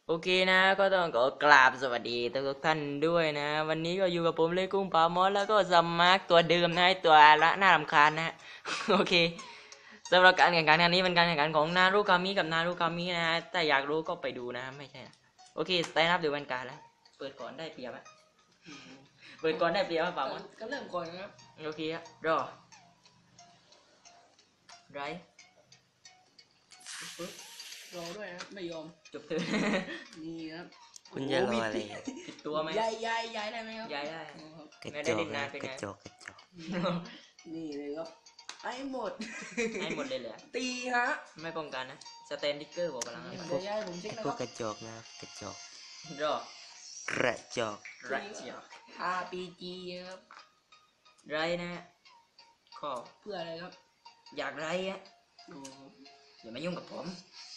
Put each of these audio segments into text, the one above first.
โอเคนะก็ต้องขอกราบสวัสดีทุกท่านด้วยนะวันนี้ก็อยู่กับผมเลยกุ้งปามอสแล้วก็ซัมมาร์กตัวเดิมนะตัวละน่ารำคาญนะ โอเคสำหรับการแข่งขันครั้งนี้เป็นการแข่งขันของนารุคามิกับนารุคามินะฮะแต่อยากรู้ก็ไปดูนะไม่ใช่นะโอเคสไตล์นับดูเป็นการแล้วเปิดก่อนได้เปรียบอะเปิดก่อนได้เปรียบปามอสก็เริ่มก่อนนะครับโอเคครับรอไรปึ๊บรอด้วยนะครับไม่ยอมจบเถอะนี่ครับคุณจะรออะไรผิดตัวไหมย้ายได้ไหมครับย้ายได้อ๋อครับกระไม่จได้อกเล่นนานเป็นกไงระจอกกระจอกนี่เลยครับไอ้หมดให้หมดเลยเลยอะตีฮะไม่ป้องกันนะสแตนดิกเกอร์บอกพลังเดี๋ยวย้ายผมเช็คนะพคว รักบกระจอกนะครับกระจอกรอกระจอกไรเจียว RPG ครับไรนะข้อเพื่ออะไรครับอยากไรอะโอ้อย่ามายุ่งกับผม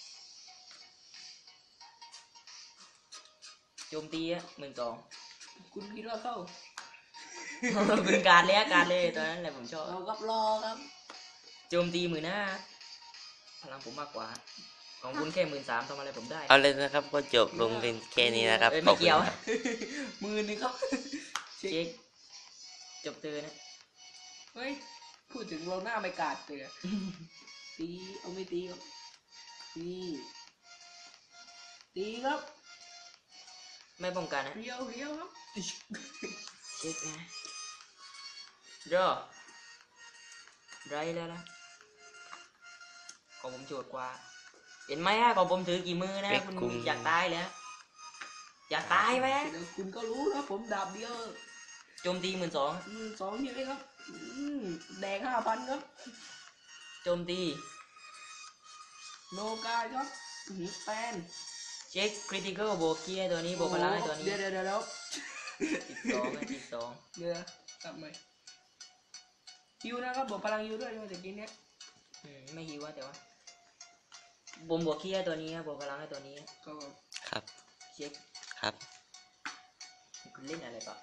โจมตีอะ12,000 คุณคิดว่าเข้าเป็นการเลยการเลยตอนนั้นแหละผมชอบเรากับรอครับโจมตี15,000พลังผมมากกว่า ของคุณแค่13,000ทำอะไรผมได้เอาเลยนะครับก็จบลงเป็นแค่นี้นะครับเอ้ยขไม่อบคุณเกี่ยวครับมือนึงครับเช็คจบเตือนนะเฮ้ยพูดถึงเราหน้าไม่กาดเลยอะตีเอาไม่ตีครับนี่ตีครับไม่ป้องกันนะเรียวครับเช็คนะรอไรแล้วนะของผมโจดกว่าเห็นไหมฮะของผมถือกี่มือนะคุณอยากตายเลยฮะอยากตายไหมเดี๋ยวคุณก็รู้นะผมดาบเดียวโจมตี12,000 12,000ใช่ไหมครับแดง5,000ครับโจมตีโนกาครับแปนเช็คคริติคอลโบกี้ให้ตัวนี้โบกพลังให้ตัวนี้เดี๋ยว 12นะ12 เดี๋ยวกลับมาฮิวนะครับบอกพลังฮิวด้วยเมื่อกี้เนี้ยไม่หิวว่าแต่ว่าผมบวกขี้ให้ตัวนี้บวกพลังให้ตัวนี้ก็ครับเช็คครับคุณเล่นอะไรปะ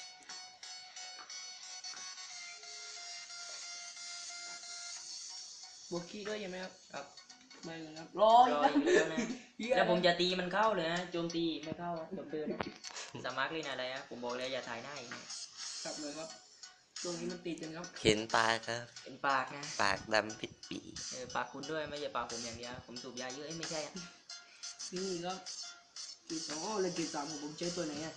บวกคีด้วยใช่ไหมครับครับไม่เลยครับรรอออีกอีกแล้วนะเหี้ยแล้วผมจะตีมันเข้าเลยนะโจมตีไม่เข้าอะจบเตือนนะสมาร์ทเล่นอะไรอะผมบอกเลยอย่าถ่ายหน้าอีกนะกลับเลยครับตรงนี้มันติดกันครับเห็นปลาครับเป็นปากนะปากดำปิดปีปากคุณด้วยไม่ใช่ปากผมอย่างเดียวผมสูบยาเยอะไม่ใช่อะนี่ครับกีสองเลยกี3ของผมใช้ตัวไหนอ่ะ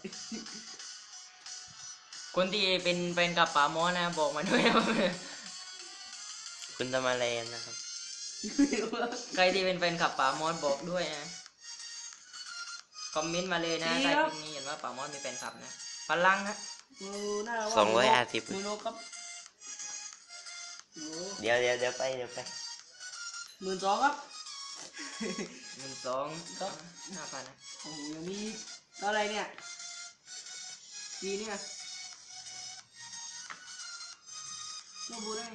คนที่เป็นกับป๋ามอนะบอกมาด้วยนะคุณทำอะไรนะครับใครที่เป็นแฟนคลับป๋ามอสบอกด้วยนะคอมเมนต์มาเลยนะใต้คลิปนี้เห็นว่าป๋ามอสมีแฟนคลับนะพลังฮะน่าว่า 250 มูโนครับเดี๋ยวไป 12,000ครับ 12,000ครับ5,000นะโอ้โหยังมีอะไรเนี่ยปีเนี่ยก็บูได้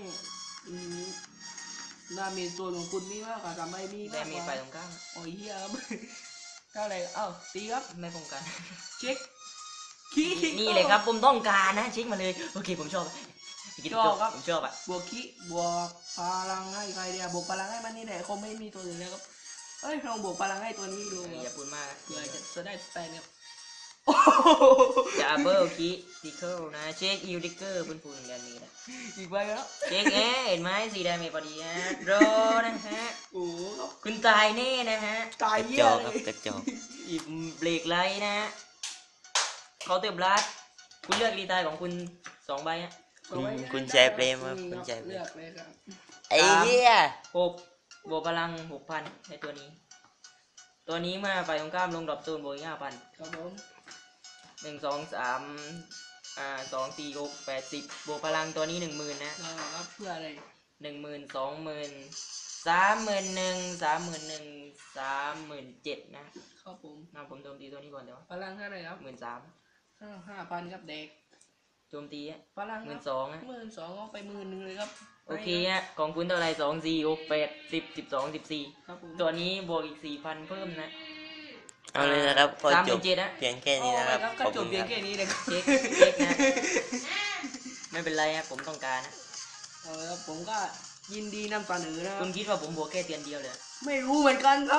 ดาเมจตัวของคุณนี่มากกว่าทำไมมีแต่มากมีกไฟว่าตรงกลางโอ้ยเฮียครับ ก็อะไรเอ้าตีครับไม่ป้องกันเช็คขี้นี่เลยครับผมต้องการนะเช็คมาเลยโอเคผมชอบผมชอบอ่ะบวกขี้บวกพลังให้ใครเดียวบวกพลังให้มันนี่แหละคงไม่มีตัวอื่นแล้วครับเอ้ยลองบวกพลังให้ตัวนี้ดูอย่าพูดมากเผื่อจะได้แปลเนี่ยจะเบิลคีดิเคิลนะเช็คยูดิเกอร์ปุ่นๆกันนี้นะอีกใบแล้วเช็คเห็นไหมสีแดงมีพอดีฮะรอนะฮะโอ้โหครับคุณตายแน่นะฮะตายกระเหี้จยอกเลครับยกระจอกอีกเบรกไลท์นะฮะเขาน์เติมบลัดคุณเลือกรีไทายของคุณ2 ใบฮะคุณใช้เปรมครับคุณใช้เปรเลือมกเลยครับไอ้เหี้ย 6บวกพลัง 6,000 ในตัวนี้ ตัวนี้เมื่อฝ่ายตรงข้ามลงดรอปโซนบวกอีก 5,000 ครับผม 1 2 3 2 4 6 8 10บวกพลังตัวนี้ 10,000 นะครับเพื่ออะไร 10,000 20,000 31,000 31,000 37,000นะครับผมผมโจมตีตัวนี้ก่อนเดี๋ยวพลังเท่าไหร่ครับ 13,000 5,000ครับเด็กโจมตีอ่ะพลังครับ 12,000นะ 12,000เอาไป10,000เลยครับโอเคฮะของคุณเท่าไหร่2 4 6 8 10 12 14 ครับผมตัวนี้บวกอีก 4,000 เพิ่มนะเอาเลยนะครับพอจบ 37,000นะเพียงแค่นี้นะครับก็ขอบจคุบณเพียคงรับแค่นี้เลยครับเช็คนะไม่เป็นไรครับผมต้องการนะเอาละครับผมก็ยินดีนำเสนอนะครับคุณคิดว่าผมบวกแค่เตียนเดียวเลยไม่รู้เหมือนกันครับ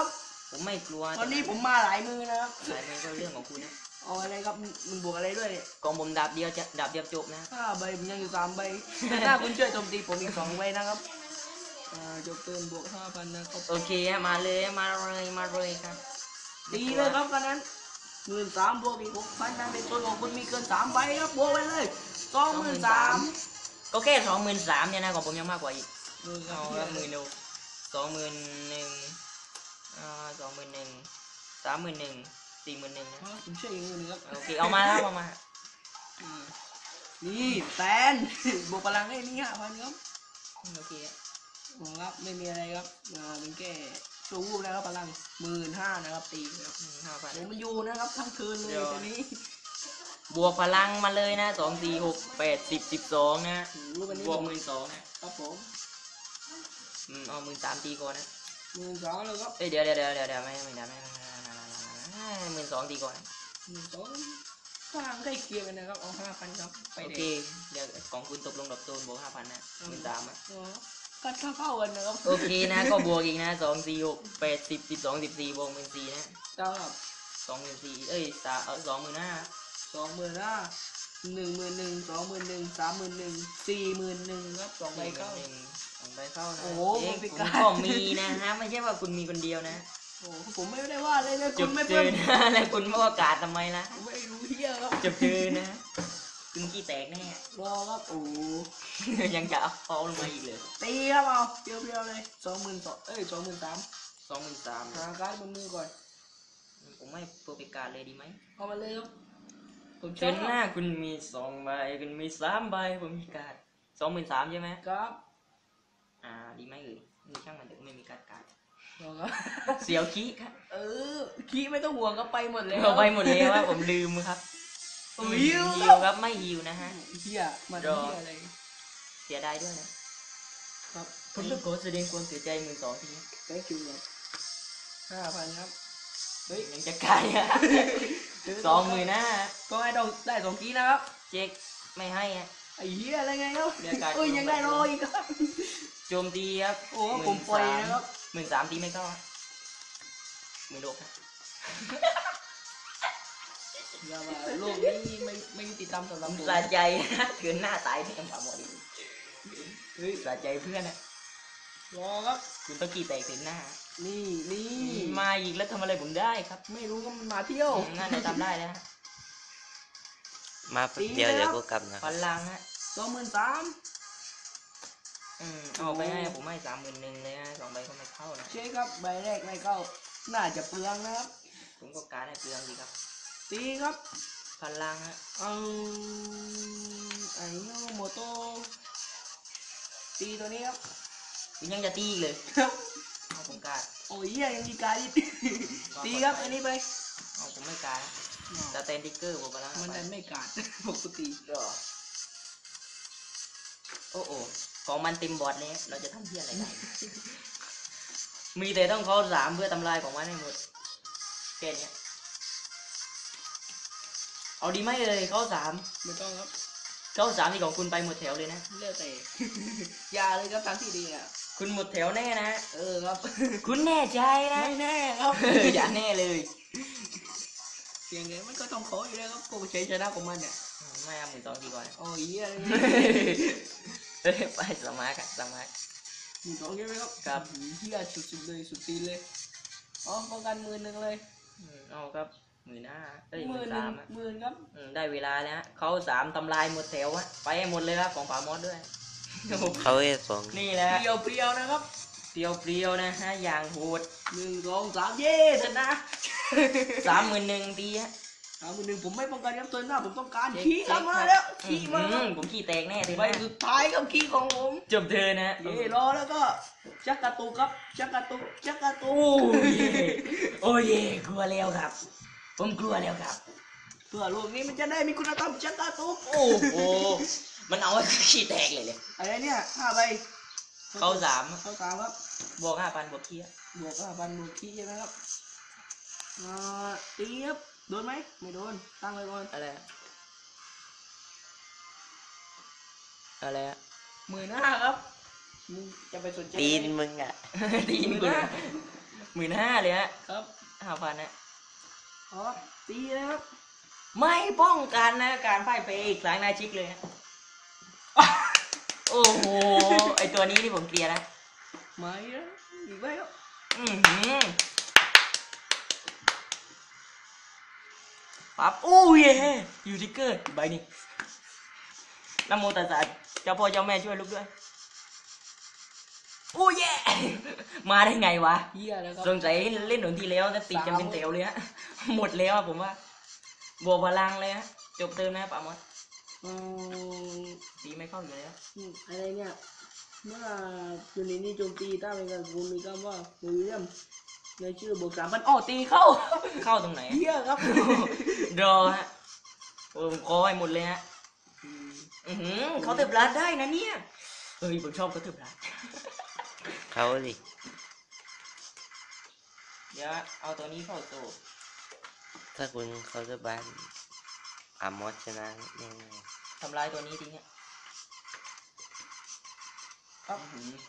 ผมไม่กลัวตอนนี้ผมมาหลายมือนะครับหลายมือก็เรื่องของคุณนะเอาอะไรครับมึงบวกอะไรด้วยเนี่ยกองผมดาบเดียวจะดาบเดียวจบนะ 5 ใบผมยังอยู่3 ใบแต่ถ้าคุณช่วยโจมตีผมอีก2 ใบนะครับจบเติมบวก 5,000นะครับโอเคฮะมาเลยมาเลยครับตีเลยครับกันนั้น13,000บวกอีก6,000นั่นเป็นตัวของคุณมีเกิน3 ใบครับบวกไปเลย23,000 ก็แค่23,000เนี่ยนะของผมยังมากกว่าอีก เอาครับ10,000 21,00021,000 31,000 41,000นะผมช่วยอีกมือหนึงครับโอเคเอามาครับเอามานี่แตน บวกพลังให้นี่5,000ครับโอเคครับไม่มีอะไรครับเป็นแค่โชว์วูบนะครับพลัง15,000นะครับตีครับ 5,000 ผมมันอยู่นะครับทั้งคืนเลยตัวนี้บวกพลังมาเลยนะ2 4 6 8 10 12นะรูปอันนี้บวก12,000นะครับผมเอา13,000ตีก่อนนะ 12,000เลยครับเอ้ยเดี๋ยวไม่12,000ตีก่อนนะ 12,000พลังใกล้เคียงกันนะครับเอา5,000ครับไปโอเด็เคเดี๋ยวของคุณตกลงดอกโซนบวก 5,000นะ13,000อ่ะก็เข้ากันนะครับโอเคนะก็บวกอีกนะ2 4 6 8 10 12 14บวก14,000นะเจ้าครับ 24,000เอ้ย25,000 15,000 11,000 21,000 21,000 30,000 40,000ครับ2 ใบเข้า 2ใบเข้านะโอ้โหเอ๊ะมันเป็นผมการก็มีนะฮะไม่ใช่ว่าคุณมีคนเดียวนะโอ้ผมไม่ได้ว่าเลยนะจคุบณไม่เจเพิ่อมนะ แล้วคุณมาประกาศทำไมล่ะผมไม่รู้เที่ยครับจบเจอนะคุณขี้แตกแน่รอครับโอ้ยังจะเอาฟอลลงมาอีกเลยตีครับเอาเปรี้ยวๆเลย22,000เอ้ย23,000 23,000 หาการ์ดบนมือก่อนผมไม่โปรไปการเลยดีไหมเอามาเลยครับผมเชิญหน้าคุณมี2ใบคุณมี3ใบผมมีการ์ด23,000ใช่ไหมครับดีไหมเอ่ยมีช่างมันเดี๋ยวไม่มีการ์ดรอครับเสียวขี้ครับขี้ไม่ต้องห่วงก็ไปหมดเลยเอาไปหมดเลยว่าผมลืมครับหิวหิคว รับครับไม่หิวนะฮะเฮียมันเฮียอะไรเสียดายด้วยนะครับ ผมนี่ต้องขอแสดงความเสียใจ12,000ที thank you ครับ5,000ครับเฮ้ยยังจะกายอ่ะ20,000นะก็ให้ได้2 กี้นะครับเจ๊กไม่ให้อ่ะไอ้เฮียอะไรไงครับเดี๋ยวการ์ดยังได้รออีกครับโจมตีครับโอ้ผมปล่อยนะครับ 13,000ตีไม่เข้าอะไม่โลกครับอย่าว่าโลกนี้ไม่ยุติธรรมสำหรับผมสะใจนะเถือนหน้าตายที่กำปั้มหมดเฮ้ยสะใจเพื่อนอ่ะรอครับคุณต้องกี่แตกเถือนหน้านี่มาอีกแล้วทำอะไรผมได้ครับไม่รู้ก็มันมาเที่ยวน่าจะทำได้แล้วฮะมาแป๊บเดียวเดี๋ยวก็กลับนะพลังฮะ 23,000 เอาไปให้ผมให้31,000เลยฮะ2ใบก็ไม่เข้านะเช็คครับใบแรกไม่เข้าน่าจะเปลืองนะครับผมก็การให้เปลืองดีครับตีครับพลังฮะไอ้โมโตตีตัวนี้ครับคุณยังจะตีอีกเลยเอาผมการโอ้ยยังมีการอีกตีครับอันนี้ไปเอาผมไม่การแต่เตนติ๊กเกอร์ผมพลังมันดันไม่การ ปกติโอ้โหของมันเต็มบอร์ดเลยเราจะทำเพี้ยอะไรได้มีแต่ต้องเข้า3เพื่อทำลายของมันให้หมดแค่เนี้ยเอาดีไหมเลยเข้า3 ไม่ต้องครับเข้า3ที่ของคุณไปหมดแถวเลยนะเลือกแต่ อย่าเลยครับทางที่ดีอ่ะคุณหมดแถวแน่นะครับคุณแน่ใจนะไม่แน่ครับอย่าแน่เลยเสียงไงมันก็ต้องขออยู่แล้วครับโกชัยชนะของมันเนี่ยไม่เอา12,000ดีกว่านะโอ้ยอะไรเฮ้ยไปสมาร์ทอะสมาร์ท 12,000ใช่ไหมครับครับเฮียสุดๆเลยสุดตีนเลยอ๋อป้องกัน10,000เลยเอาครับ15,000เอ้ย 10,000 13,000อะ 10,000ครับได้เวลาแล้วฮะเข้า3ทำลายหมดแถวฮะไปให้หมดเลยครับของป่ามอสด้วยเขาเอสองนี่แหละเปรียวๆนะครับเปรียวๆนะฮะอย่างโหด 1 2 3เย้ชนะ 31,000ตีฮะ 31,000ผมไม่ป้องกันครับตัวหน้าผมต้องการเช็คขี้เช็คมาแล้วขี้มาแล้วผมขี้แตกแน่เลยใบสุดท้ายครับขี้ของผมจบเธอนะเย่รอแล้วก็ชักกระตุกครับชักกระตุกชักกระตุโอ้กยโอ้ยกลัวแล้วครับ ผมกลัวแล้วครับเพื่อโลกนี้มันจะได้มีคุณธรรมชักกระตุกโอ้โหมันเอาไว้ขี้แตกเลยอะไรเนี่ย5 ใบเข้า3 เข้า3ครับบวก5,000บวกขี้อะบวก5,000บวกขี้ใช่ไหมครับตีครับโดนไหมไม่โดนตั้งไว้ก่อนอะไรอะอะไรอะ 15,000ครับมึงจะไปสนใจตีนมึงอ่ะตีนกูนะ 15,000เลยฮะครับ 5,000นะอ๋อตีนะครับไม่ป้องกันนะการพ่ายแพ้อีกครั้งนาชิกเลยฮะ โอ้โหไอตัวนี้ที่ผมเกลียดนะไม่นะอีกไหมครับอื้อหือปั๊บโอ้ยยูทิกเกอร์ใบนี้นะโมตัสสะเจ้าพ่อเจ้าแม่ช่วยลูกด้วยโอ้ยมาได้ไงวะเหี้ยแล้วครับสงสัยเล่นหนุนทีแล้วจะติดกันเป็นเต๋วเลยฮะ หมดแล้วอะผมว่าบวกพลังเลยฮะจบเติมนะป่ามดอืมตีไม่เข้าอยู่แล้วอะไรเนี่ยเมื่อยูนิตนี้โจมตีถ้าเป็นการกูมีคำว่าวิลเลียมในชื่อบวก3,000อ้อตีเข้าเข้าตรงไหนเหี้ยครับรอฮะโอ้ผมคอให้หมดเลยฮะอือหือเขาเติบรัดได้นะเนี่ยเฮ้ยผมชอบเขาเติบรัดเขาดิเดี๋ยวเอาตัวนี้เข้าตัวถ้าคุณเขาจะบ้านอามอสชนะแน่ทำลายตัวนี้ทิ้งฮะครับ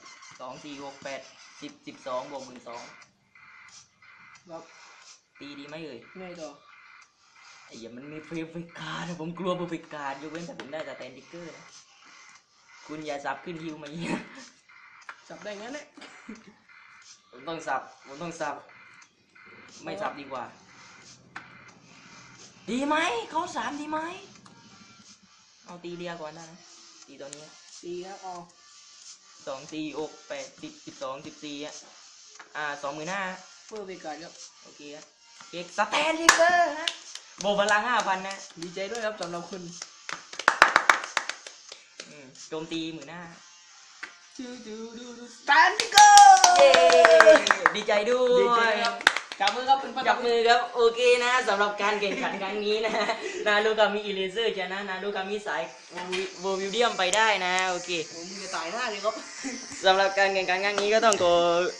2 4 6 8 10 12บวก12 ครับตีดีไหมเอ่ยไงต่อไอ้เหี้ยมันมีเฟรฟิกการ์ดอะผมกลัวเฟรฟิกการ์ดยกเว้นแต่ผมได้แต่แตนดิกเกอร์นะคุณอย่าสับขึ้นฮิวมาเหี้ยจับได้งั้นแหละผมต้องสับไม่สับดีกว่า ดีไหมเขา3ดีไหมเอาตีเรียก่อนได้นะตีตัวนี้ตีครับอ๋อ 2 4 6 8 10 12 14อ่ะ25,000 เพื่อไปการครับโอเคฮะเก็กสแตนดิกเกอร์ฮะโบพลัง 5,000 นะดีใจด้วยครับสำหรับคุณโจมตี15,000 ดูสแตนดิเกอร์เย้ดีใจด้ดีวใจยครับจับมือครับเป็นพันจับมือครับโอเคนะสำหรับการแข่งขันครั้งนี้นะ นารูกามิอิเลเซอร์ชนะนารูกามิสายโววิลเดียมไปได้นะโอเคผมจะตายหน้าเลยครับสำหรับการแข่งขันครั้งนี้ก็ต้องขอ